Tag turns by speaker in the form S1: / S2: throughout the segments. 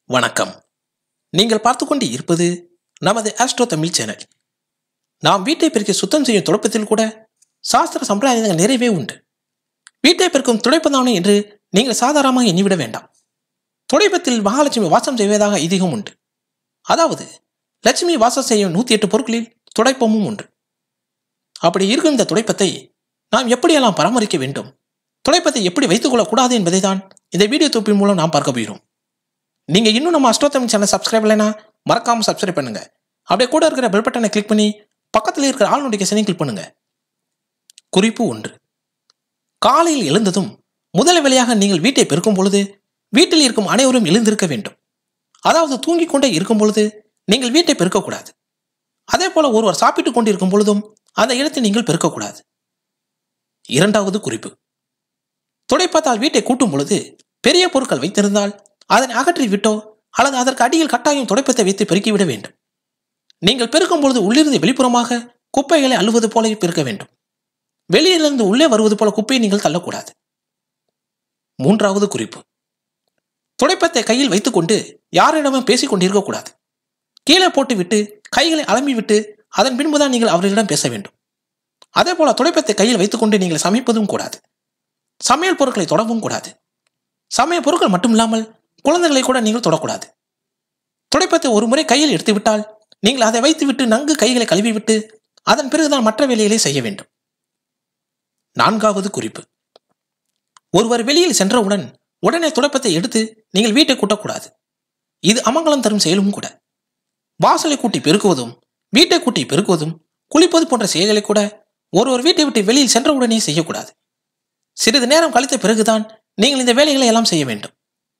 S1: வணக்கம். நீங்கள் பார்த்து கொண்டு இருப்பது நமது ஆஸ்ட்ரோ தமிழ் சேனல். நாம் வீட்டை பெருக்கி சுத்தம் செய்யும் துடைப்பத்தில் கூட சாஸ்திர சம்பிரதாயங்கள் நிறையவே உண்டு. வீட்டை பெருக்கும் துடைப்பதானே என்று நீங்கள் சாதாரணமாக எண்ணிவிட வேண்டாம். துடைப்பத்தில் மகாலட்சுமி வாசம் செய்வதாக ஐதீகம் உண்டு. அதாவது லட்சுமி வாசம் செய்யும் 108 பொருட்களில் துடைப்பமும் ஒன்று. அப்படி இருக்கும் இந்த துடைப்பத்தை நாம் எப்படியெல்லாம் பராமரிக்க வேண்டும், துடைப்பத்தை எப்படி வைத்துக் கொள்ளக்கூடாது என்பதை தான் இந்த வீடியோ தொகுப்பின் மூலம் நாம் பார்க்க போகிறோம். நீங்க இன்னும் நம்ம ஆஸ்ட்ரோ தமிழ் சேனல் சப்ஸ்கிரைப் இல்லைனா மறக்காம சப்ஸ்கிரைப் பண்ணுங்க. அப்படியே கூட இருக்கிற பெல் பட்டனை கிளிக் பண்ணி பக்கத்தில் இருக்கிற ஆல் நோட்டிஃபிகேஷனை கிளிக் பண்ணுங்க. குறிப்பு 1. காலையில் எழுந்ததும் முதல் வேளையாக நீங்கள் வீட்டை பெருக்கும் பொழுது வீட்டில் இருக்கும் அனைவரும் எழுந்திருக்க வேண்டும். அதாவது தூங்கிக் கொண்டே இருக்கும் பொழுது நீங்கள் வீட்டை பெருக்கக்கூடாது. அதே போல ஒருவர் சாப்பிட்டுக் கொண்டிருக்கும் பொழுதும் அந்த இடத்தை நீங்கள் பெருக்கக்கூடாது. 2வது குறிப்பு, துடைப்பத்தால் வீட்டை கூட்டும் பொழுது பெரிய பொருட்கள் வைத்திருந்தால் அதனை அகற்றி விட்டோ அல்லது அதற்கு அடியில் கட்டாயம் துடைப்பத்தை வைத்து பெருக்கிவிட வேண்டும். நீங்கள் பெருக்கும் பொழுது உள்ளிருந்து வெளிப்புறமாக குப்பைகளை அள்ளுவது போல பெருக்க வேண்டும். வெளியிலிருந்து உள்ளே வருவது போல குப்பையை நீங்கள் தள்ளக்கூடாது. 3வது குறிப்பு, துடைப்பத்தை கையில் வைத்துக்கொண்டு யாரிடமும் பேசிக் கொண்டிருக்கக்கூடாது. கீழே போட்டுவிட்டு கைகளை அலம்பி விட்டு அதன் பின்புதான் நீங்கள் அவர்களிடம் பேச வேண்டும். அதே போல துடைப்பத்தை கையில் வைத்துக்கொண்டு நீங்கள் சமைப்பதும் கூடாது. சமையல் பொருட்களை தொடவும் கூடாது. சமையல் பொருட்கள் மட்டுமில்லாமல் குழந்தைகளை கூட நீங்கள் தொடக்கூடாது. துடைப்பத்தை ஒரு முறை கையில் எடுத்துவிட்டால் நீங்கள் அதை வைத்துவிட்டு நன்கு கைகளை கழுவிவிட்டு அதன் பிறகுதான் மற்ற வேலைகளை செய்ய வேண்டும். 4வது குறிப்பு, ஒருவர் வெளியில் சென்றவுடன் உடனே துடைப்பத்தை எடுத்து நீங்கள் வீட்டை கூட்டக்கூடாது. இது அமங்கலம் தரும் செயலும் கூட. வாசலை கூட்டி பெருக்குவதும் வீட்டை கூட்டி பெருக்குவதும் குளிப்பது போன்ற செயல்களை கூட ஒருவர் வீட்டை விட்டு வெளியில் சென்றவுடனே செய்யக்கூடாது. சிறிது நேரம் கழித்த பிறகுதான் நீங்கள் இந்த வேலைகளை எல்லாம் செய்ய வேண்டும்.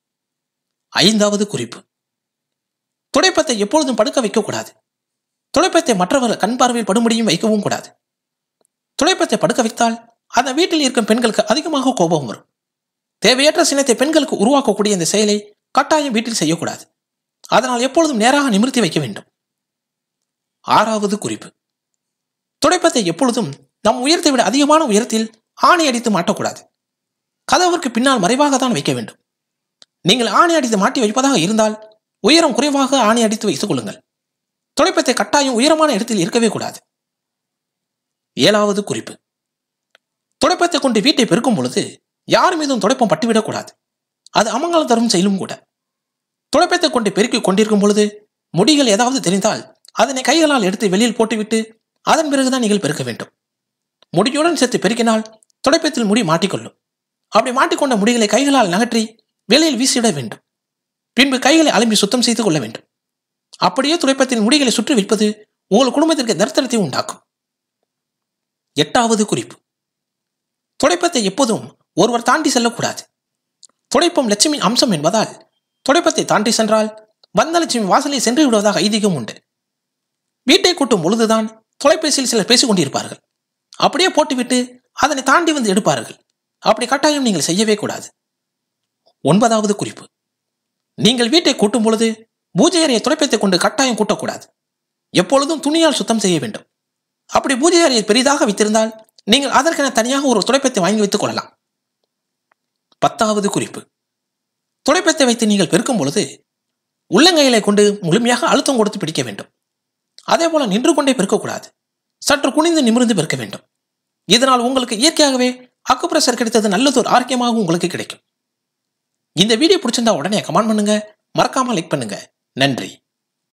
S1: 5வது குறிப்பு, துடைப்பத்தை எப்பொழுதும் படுக்க வைக்கக்கூடாது. துடைப்பத்தை மற்றவர்கள் கண் பார்வையில் படும்படியும் வைக்கவும் கூடாது. துடைப்பத்தை படுக்க வைத்தால் அந்த வீட்டில் இருக்கும் பெண்களுக்கு அதிகமாக கோபம் வரும். தேவையற்ற சினத்தை பெண்களுக்கு உருவாக்கக்கூடிய இந்த செயலை கட்டாயம் வீட்டில் செய்யக்கூடாது. அதனால் எப்பொழுதும் நேராக நிமிர்த்தி வைக்க வேண்டும். 6வது குறிப்பு, துடைப்பத்தை எப்பொழுதும் நம் உயரத்தை விட அதிகமான உயரத்தில் ஆணி அடித்து மாட்டக்கூடாது. கதவிற்கு பின்னால் மறைவாக தான் வைக்க வேண்டும். நீங்கள் ஆணி அடித்து மாட்டி வைப்பதாக இருந்தால் உயரம் குறைவாக ஆணி அடித்து வைத்துக் கொள்ளுங்கள். துடைப்பத்தை கட்டாயம் உயரமான இடத்தில் இருக்கவே கூடாது. 7வது குறிப்பு, துடைப்பத்தை கொண்டு வீட்டை பெருக்கும் பொழுது யார் மீதும் துடைப்பம் பட்டுவிடக்கூடாது. அது அமங்கலம் தரும் செயலும் கூட. துடைப்பத்தை கொண்டு பெருக்கிக் கொண்டிருக்கும் பொழுது முடிகள் ஏதாவது தெரிந்தால் அதனை கைகளால் எடுத்து வெளியில் போட்டுவிட்டு அதன் பிறகுதான் நீங்கள் பெருக்க வேண்டும். முடியுடன் சேர்த்து பெருக்கினால் துடைப்பத்தில் முடி மாட்டிக்கொள்ளும். அப்படி மாட்டிக்கொண்ட முடிகளை கைகளால் நகற்றி வெளியில் வீசிவிட வேண்டும். பின்பு கைகளை அலம்பி சுத்தம் செய்து கொள்ள வேண்டும். அப்படியே துடைப்பத்தின் முடிகளை சுற்றி வைப்பது உங்கள் குடும்பத்திற்கு தரித்திரத்தை உண்டாக்கும். 8வது குறிப்பு, துடைப்பத்தை எப்போதும் ஒருவர் தாண்டி செல்லக்கூடாது. துடைப்பம் லட்சுமி அம்சம் என்பதால் துடைப்பத்தை தாண்டி சென்றால் வந்த லட்சுமி வாசலில் சென்று விடுவதாக ஐதீகம் உண்டு. வீட்டை கூட்டும் பொழுதுதான் தொலைபேசியில் சிலர் பேசிக் கொண்டிருப்பார்கள். அப்படியே போட்டுவிட்டு அதனை தாண்டி வந்து எடுப்பார்கள். அப்படி கட்டாயம் நீங்கள் செய்யவே கூடாது. 9வது குறிப்பு, நீங்கள் வீட்டை கூட்டும் பொழுது பூஜை அறையை துடைப்பத்தை கொண்டு கட்டாயம் கூட்டக்கூடாது. எப்பொழுதும் துணியால் சுத்தம் செய்ய வேண்டும். அப்படி பூஜை அறையை பெரிதாக வைத்திருந்தால் நீங்கள் அதற்கென தனியாக ஒரு துடைப்பத்தை வாங்கி வைத்துக் கொள்ளலாம். 10வது குறிப்பு, துடைப்பத்தை வைத்து நீங்கள் பெருக்கும் பொழுது உள்ளங்கைகளை கொண்டு முழுமையாக அழுத்தம் கொடுத்து பிடிக்க வேண்டும். அதே போல நின்று கொண்டே பெருக்கக்கூடாது. சற்று குனிந்து நிமிர்ந்து பெருக்க வேண்டும். இதனால் உங்களுக்கு இயற்கையாகவே அக்குப்ரெஷர் கிடைத்தது நல்லதொரு ஆரோக்கியமாக உங்களுக்கு கிடைக்கும். இந்த வீடியோ பிடிச்சிருந்தா உடனே கமெண்ட் பண்ணுங்க, மறக்காம லைக் பண்ணுங்க. நன்றி.